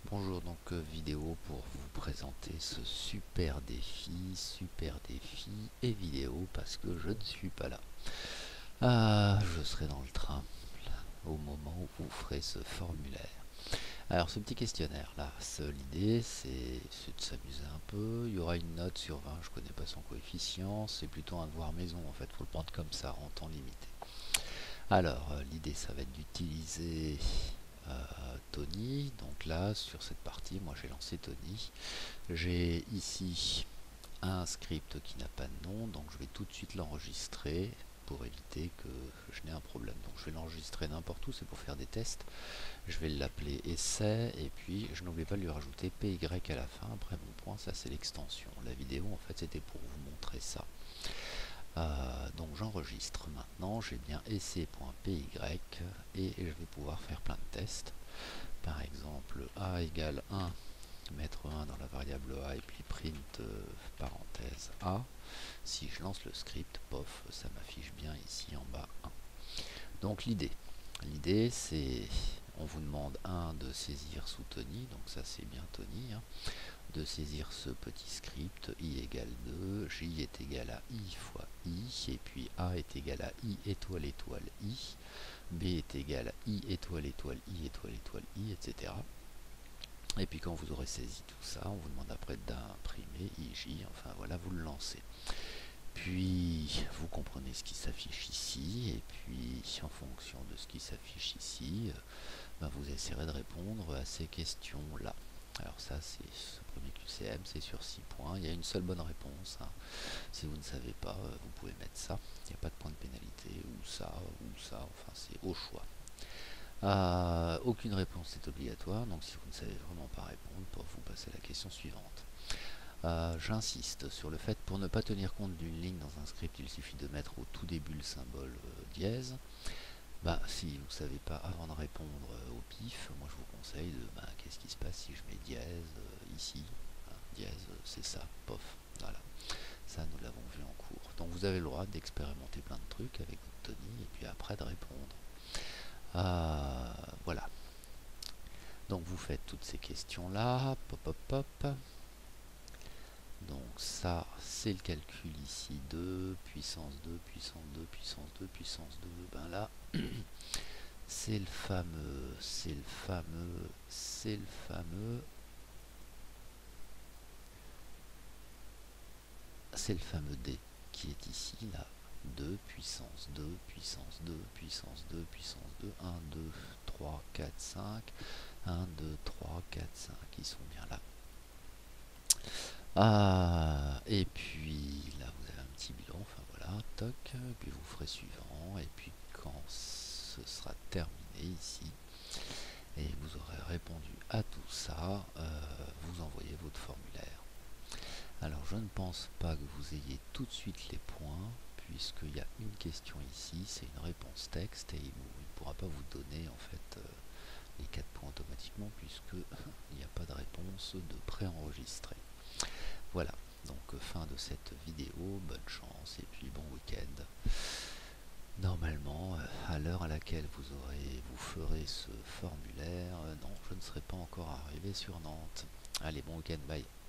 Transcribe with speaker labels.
Speaker 1: Bonjour, donc vidéo pour vous présenter ce super défi et vidéo parce que je ne suis pas là. Je serai dans le train au moment où vous ferez ce formulaire. Alors ce petit questionnaire là, l'idée c'est de s'amuser un peu. Il y aura une note sur 20, je connais pas son coefficient, c'est plutôt un devoir maison en fait, faut le prendre comme ça en temps limité. Alors l'idée ça va être d'utiliser Tony. Donc là, sur cette partie, moi j'ai lancé Tony. J'ai ici un script qui n'a pas de nom, donc je vais tout de suite l'enregistrer pour éviter que je n'ai un problème. Donc je vais l'enregistrer n'importe où, c'est pour faire des tests. Je vais l'appeler essai et puis je n'oublie pas de lui rajouter PY à la fin. Après mon point, ça c'est l'extension. La vidéo en fait c'était pour vous montrer ça. Donc j'enregistre maintenant, j'ai bien essai.py et je vais pouvoir faire plein de tests. Par exemple, a égale 1, mettre 1 dans la variable a et puis print parenthèse a. Si je lance le script, pof, ça m'affiche bien ici en bas 1. Donc l'idée c'est, on vous demande de saisir sous Tony, donc ça c'est bien Tony, de saisir ce petit script, i égale 2, j est égal à i fois i, et puis a est égal à i étoile étoile i, b est égal à i étoile étoile i étoile étoile i, etc. Et puis quand vous aurez saisi tout ça, on vous demande après d'imprimer IJ, enfin voilà, vous le lancez. Puis vous comprenez ce qui s'affiche ici, et puis en fonction de ce qui s'affiche ici, vous essaierez de répondre à ces questions-là. Alors ça, c'est ce premier QCM, c'est sur 6 points. Il y a une seule bonne réponse. Si vous ne savez pas, vous pouvez mettre ça. Il n'y a pas de point de pénalité, ou ça, enfin c'est au choix. Aucune réponse n'est obligatoire, donc si vous ne savez vraiment pas répondre, vous passez à la question suivante. J'insiste sur le fait, pour ne pas tenir compte d'une ligne dans un script, il suffit de mettre au tout début le symbole dièse. Si vous ne savez pas avant de répondre au pif, moi je vous conseille de, qu'est-ce qui se passe si je mets dièse ici, dièse c'est ça, pof, voilà. Ça nous l'avons vu en cours. Donc vous avez le droit d'expérimenter plein de trucs avec votre Tony et puis après de répondre. Voilà. Donc vous faites toutes ces questions-là, pop, pop, pop. Donc ça, c'est le calcul ici, 2, puissance 2, puissance 2, puissance 2, puissance 2. Ben là, c'est le fameux, D qui est ici, là. 2, puissance 2, puissance 2, puissance 2, puissance 2, 1, 2, 3, 4, 5, 1, 2, 3, 4, 5, ils sont bien là. Et puis là vous avez un petit bilan, enfin voilà, toc, puis vous ferez suivant, et puis quand ce sera terminé ici, et vous aurez répondu à tout ça, vous envoyez votre formulaire. Alors je ne pense pas que vous ayez tout de suite les points, puisqu'il y a une question ici, c'est une réponse texte, et il ne pourra pas vous donner en fait les 4 points automatiquement, puisqu'il n'y a pas de réponse de préenregistrée. Voilà, donc fin de cette vidéo, bonne chance et puis bon week-end. Normalement, à l'heure à laquelle vous ferez ce formulaire, non, je ne serai pas encore arrivé sur Nantes. Allez, bon week-end, bye.